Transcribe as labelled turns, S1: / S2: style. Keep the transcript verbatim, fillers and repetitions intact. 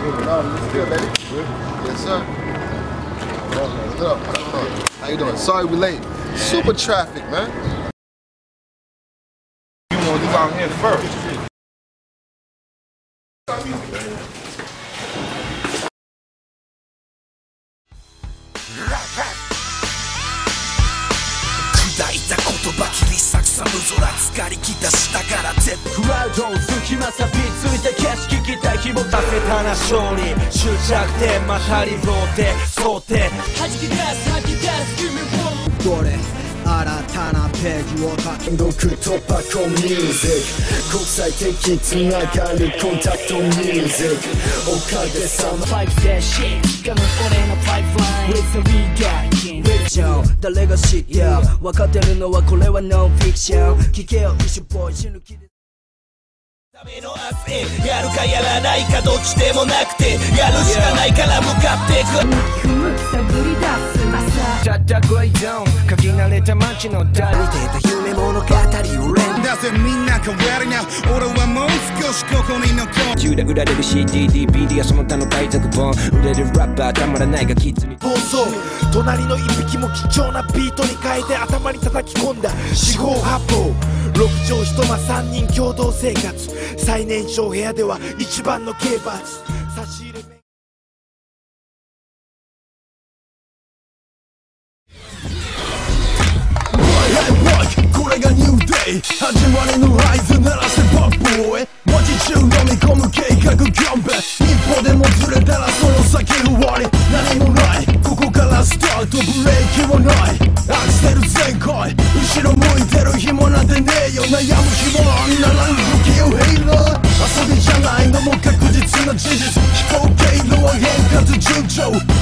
S1: No, what's good, baby? Good. Yes, sir. What's up? What's up? How you doing? Sorry we late. Super traffic, man.
S2: You want to do out here first.
S3: クラウド隙間さびついて景色期待希望かけたな勝利終着点またリローテ想定弾き出す吐き出す君もどれ新たなページを書き
S4: 読とパコミュージック国際的つながるコンタクトミュージックおかげさま
S3: パイプでシッつかむ俺のパイプライン With the regard 誰が知ってる分かってるのはこれはノンフィクション聞けよ一緒ボーイ死ぬ気でための明日へやるかやらないかどっちでもなくてやるしかないから向かっていく向き探り出すまさたったグレイゾーン書き慣れた街のダリ出た夢物語を連
S5: だぜみんな変わりな俺はもう少しここに残る
S3: 銃で売られる シーディー、ディーブイディー やその他の海賊本売れるラッパーたまらないがキッズに暴走隣の一匹も貴重なビートに変えて頭に叩き込んだ四方八方六畳一間三人共同生活最年少部屋では一番の刑罰差し入れ
S4: これがニューデイ始まりの合図鳴らせポップへ文字中飲み込む計画キャンペ一歩でもずれたらその先終わり何もないここからスタートブレーキはないアクセル全開後ろ向いてる暇なんてねえよ悩む暇なら不器用ヘイラー遊びじゃないのも確実な事実飛行経路は変化と順調